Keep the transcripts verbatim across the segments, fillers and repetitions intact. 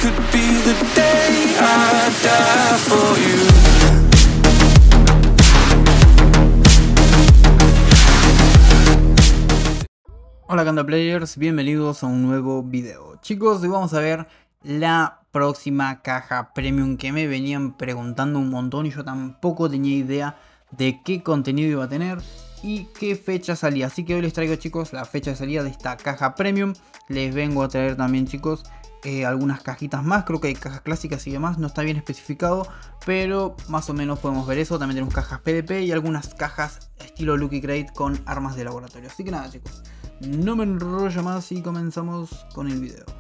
could be the day I die for you. Hola Canda Players, bienvenidos a un nuevo video. Chicos, hoy vamos a ver la próxima caja premium que me venían preguntando un montón y yo tampoco tenía idea de qué contenido iba a tener y qué fecha salía. Así que hoy les traigo, chicos, la fecha de salida de esta caja premium. Les vengo a traer también, chicos, eh, algunas cajitas más. Creo que hay cajas clásicas y demás, no está bien especificado, pero más o menos podemos ver eso. También tenemos cajas P D P y algunas cajas estilo Lucky Crate con armas de laboratorio. Así que nada, chicos, no me enrollo más y comenzamos con el video.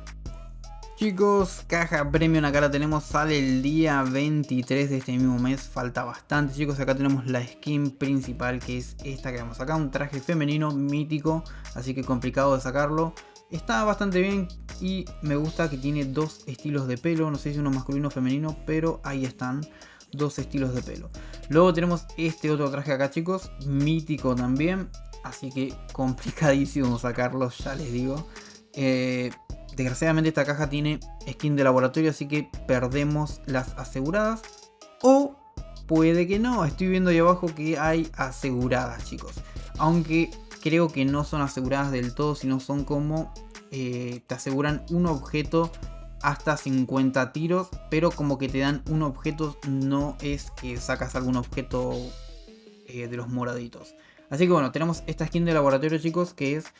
Chicos, caja premium acá la tenemos, sale el día veintitrés de este mismo mes, falta bastante, chicos. Acá tenemos la skin principal, que es esta que vemos acá, un traje femenino mítico, así que complicado de sacarlo. Está bastante bien y me gusta que tiene dos estilos de pelo, no sé si uno masculino o femenino, pero ahí están, dos estilos de pelo. Luego tenemos este otro traje acá, chicos, mítico también, así que complicadísimo sacarlo, ya les digo. Eh... Desgraciadamente esta caja tiene skin de laboratorio, así que perdemos las aseguradas. O puede que no, estoy viendo ahí abajo que hay aseguradas, chicos. Aunque creo que no son aseguradas del todo, sino son como eh, te aseguran un objeto hasta cincuenta tiros. Pero como que te dan un objeto, no es que sacas algún objeto eh, de los moraditos. Así que bueno, tenemos esta skin de laboratorio, chicos, que es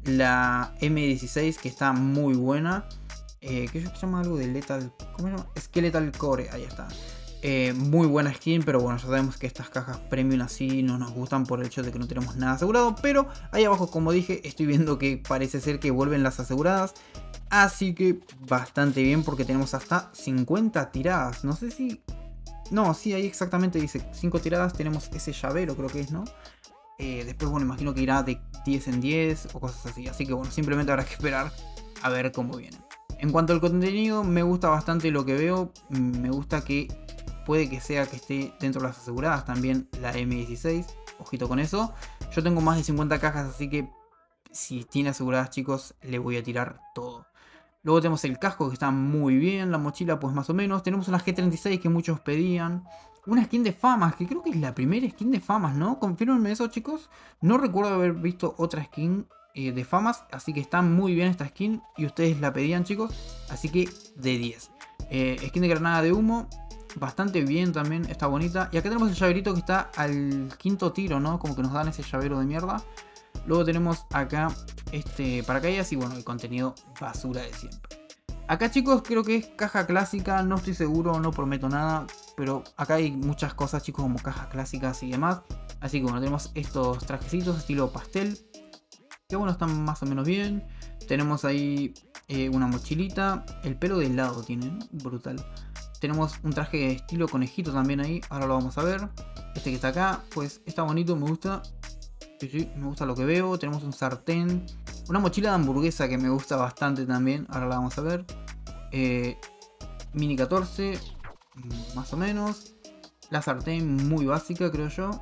la M dieciséis, que está muy buena. Eh, que se llama algo de Lethal... ¿Cómo se llama? Skeletal Core, ahí está. Eh, muy buena skin, pero bueno, ya sabemos que estas cajas premium así no nos gustan por el hecho de que no tenemos nada asegurado. Pero ahí abajo, como dije, estoy viendo que parece ser que vuelven las aseguradas. Así que bastante bien, porque tenemos hasta cincuenta tiradas. No sé si... No, sí, ahí exactamente dice cinco tiradas. Tenemos ese llavero, creo que es, ¿no? Eh, después, bueno, imagino que irá de diez en diez o cosas así. Así que bueno, simplemente habrá que esperar a ver cómo viene. En cuanto al contenido, me gusta bastante lo que veo. Me gusta que puede que sea que esté dentro de las aseguradas también la M dieciséis. Ojito con eso. Yo tengo más de cincuenta cajas, así que si tiene aseguradas, chicos, le voy a tirar todo. Luego tenemos el casco, que está muy bien. La mochila, pues más o menos. Tenemos una G treinta y seis que muchos pedían. Una skin de famas, que creo que es la primera skin de famas, ¿no? Confírmenme eso, chicos. No recuerdo haber visto otra skin eh, de famas, así que está muy bien esta skin. Y ustedes la pedían, chicos, así que de diez. eh, Skin de granada de humo, bastante bien también, está bonita. Y acá tenemos el llaverito que está al quinto tiro, ¿no? Como que nos dan ese llavero de mierda. Luego tenemos acá este paracaídas y bueno, el contenido basura de siempre. Acá, chicos, creo que es caja clásica, no estoy seguro, no prometo nada, pero acá hay muchas cosas, chicos, como cajas clásicas y demás. Así que bueno, tenemos estos trajecitos estilo pastel, que bueno, están más o menos bien. Tenemos ahí eh, una mochilita, el pelo de lado tienen, brutal. Tenemos un traje estilo conejito también ahí, ahora lo vamos a ver. Este que está acá, pues está bonito, me gusta. Sí, sí, me gusta lo que veo. Tenemos un sartén, una mochila de hamburguesa que me gusta bastante también, ahora la vamos a ver. Eh, Mini catorce, más o menos. La sartén muy básica, creo yo.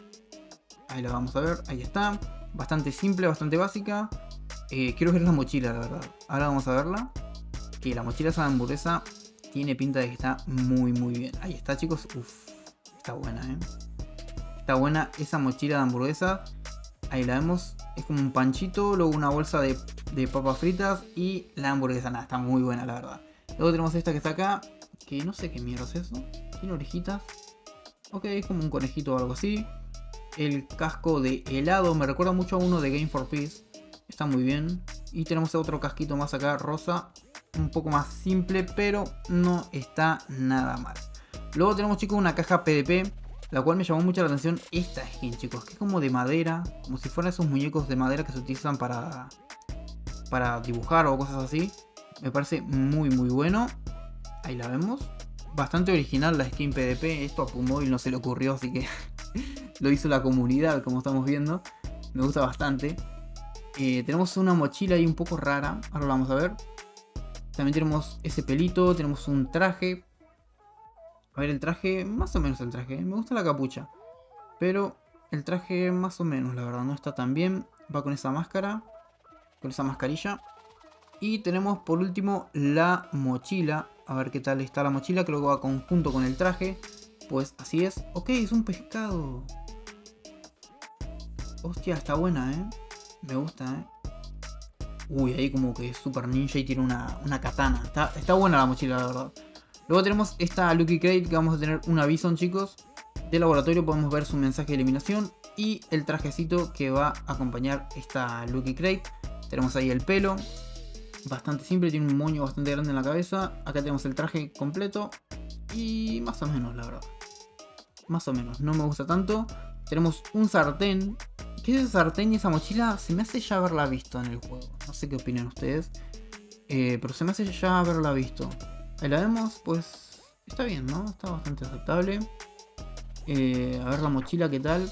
Ahí la vamos a ver, ahí está. Bastante simple, bastante básica. eh, Quiero ver la mochila, la verdad. Ahora vamos a verla. Que la mochila esa de hamburguesa tiene pinta de que está muy muy bien. Ahí está, chicos. Uff, está buena, eh. Está buena esa mochila de hamburguesa. Ahí la vemos. Es como un panchito, luego una bolsa de, de papas fritas y la hamburguesa. Nada, está muy buena, la verdad. Luego tenemos esta que está acá, que no sé qué mierda es eso. Tiene orejitas. Ok, es como un conejito o algo así. El casco de helado me recuerda mucho a uno de Game for Peace. Está muy bien. Y tenemos otro casquito más acá, rosa. Un poco más simple, pero no está nada mal. Luego tenemos, chicos, una caja P D P, la cual me llamó mucho la atención esta skin, chicos, que es como de madera, como si fueran esos muñecos de madera que se utilizan para, para dibujar o cosas así. Me parece muy muy bueno. Ahí la vemos. Bastante original la skin P D P. Esto a Pumóvil no se le ocurrió, así que lo hizo la comunidad, como estamos viendo. Me gusta bastante. eh, Tenemos una mochila ahí un poco rara, ahora la vamos a ver. También tenemos ese pelito, tenemos un traje. A ver, el traje, más o menos el traje. Me gusta la capucha, pero el traje más o menos, la verdad, no está tan bien. Va con esa máscara, con esa mascarilla. Y tenemos por último la mochila. A ver qué tal está la mochila. Creo que va conjunto con el traje. Pues así es. Ok, es un pescado. Hostia, está buena, ¿eh? Me gusta, ¿eh? Uy, ahí como que es super ninja y tiene una, una katana. Está, está buena la mochila, la verdad. Luego tenemos esta Lucky Crate que vamos a tener una Bison, chicos. De laboratorio podemos ver su mensaje de eliminación. Y el trajecito que va a acompañar esta Lucky Crate. Tenemos ahí el pelo. Bastante simple, tiene un moño bastante grande en la cabeza. Acá tenemos el traje completo. Y más o menos, la verdad. Más o menos, no me gusta tanto. Tenemos un sartén. ¿Qué es ese sartén y esa mochila? Se me hace ya haberla visto en el juego. No sé qué opinan ustedes. Eh, pero se me hace ya haberla visto. Ahí la vemos, pues está bien, ¿no? Está bastante aceptable. Eh, a ver la mochila, ¿qué tal?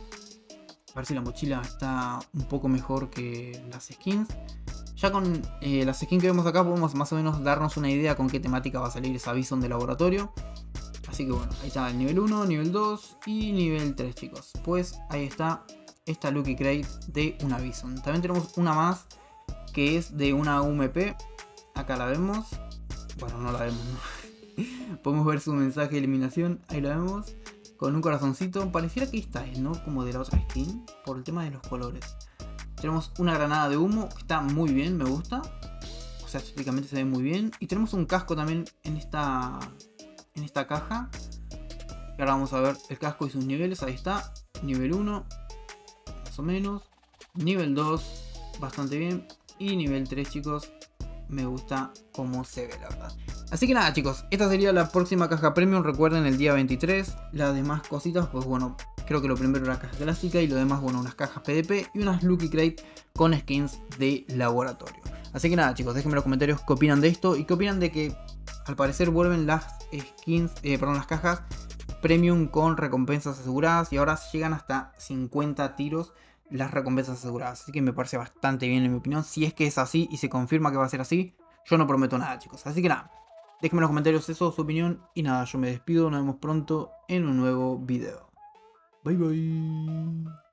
A ver si la mochila está un poco mejor que las skins. Ya con eh, las skins que vemos acá podemos más o menos darnos una idea con qué temática va a salir esa Bison de laboratorio. Así que bueno, ahí está el nivel uno, nivel dos y nivel tres, chicos. Pues ahí está esta Lucky Crate de una Bison. También tenemos una más que es de una U M P. Acá la vemos. Bueno, no la vemos, ¿no? Podemos ver su mensaje de eliminación. Ahí la vemos. Con un corazoncito. Pareciera que esta es, ¿no? Como de la otra skin. Por el tema de los colores. Tenemos una granada de humo. Que está muy bien, me gusta. O sea, estéticamente se ve muy bien. Y tenemos un casco también en esta... En esta caja. Y ahora vamos a ver el casco y sus niveles. Ahí está. Nivel uno. Más o menos. Nivel dos. Bastante bien. Y nivel tres, chicos. Me gusta cómo se ve, la verdad. Así que nada, chicos, esta sería la próxima caja premium. Recuerden, el día veintitrés. Las demás cositas, pues bueno, creo que lo primero era caja clásica. Y lo demás, bueno, unas cajas P D P y unas Lucky Crate con skins de laboratorio. Así que nada, chicos, déjenme en los comentarios qué opinan de esto. Y qué opinan de que al parecer vuelven las skins, eh, perdón, las cajas premium con recompensas aseguradas. Y ahora llegan hasta cincuenta tiros las recompensas aseguradas. Así que me parece bastante bien en mi opinión. Si es que es así y se confirma que va a ser así, yo no prometo nada, chicos. Así que nada, déjenme en los comentarios eso, su opinión. Y nada, yo me despido. Nos vemos pronto en un nuevo video. Bye bye.